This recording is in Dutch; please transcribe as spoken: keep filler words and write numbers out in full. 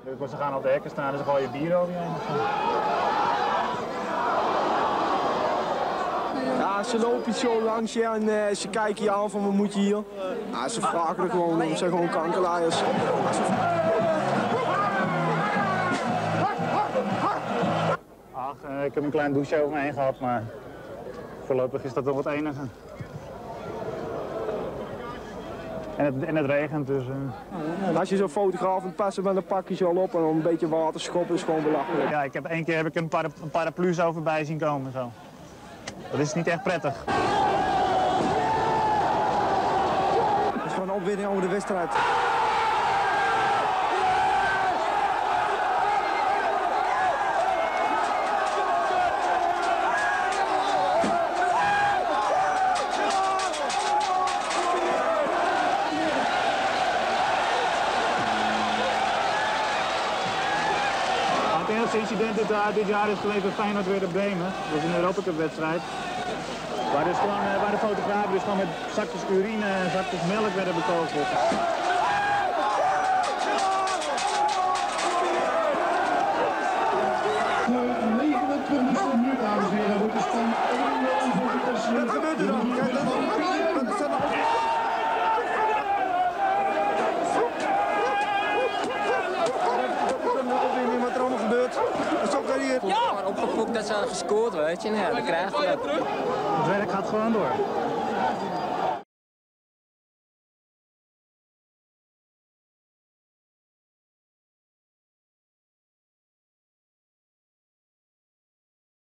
Ze gaan op de hekken staan en ze gooien bier over je heen. Ja, ze lopen zo langs je en uh, ze kijken je aan van wat moet je hier. Ja, ze vragen er gewoon om, ze zijn gewoon kankerlaaiers. Ach, uh, ik heb een klein douche over me heen gehad, maar voorlopig is dat toch het enige. En het, en het regent dus. Uh... Als je zo'n fotograaf moet passen, dan pak je ze al op en dan een beetje water schoppen is gewoon belachelijk. Ja, ik heb één keer heb ik een, para, een paraplu zo voorbij zien komen. Zo. Dat is niet echt prettig. Het is gewoon een opwinding over de wedstrijd. Het enige incident dit, uh, dit jaar is gelegen Feyenoord weer op Bremen. Dat was een Europa Cup wedstrijd. Waar, dus gewoon, uh, waar de fotografen dus gewoon met zakjes urine en zakjes melk werden bekogeld. negenentwintigste minuut, dames en heren, wordt de stand één nul voor de T S C. Wat gebeurt er dan? Kijk, dat is dan nog... Wat er allemaal gebeurt. Dat is ook weer hier. Ja, opgefokt dat ze hadden gescoord, weet je. Nou ja, dan krijg je dat. Het werk gaat gewoon door.